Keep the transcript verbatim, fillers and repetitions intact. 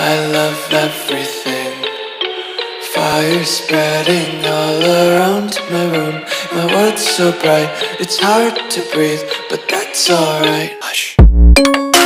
I love everything. Fire spreading all around my room. My world's so bright, it's hard to breathe, but that's alright. Hush.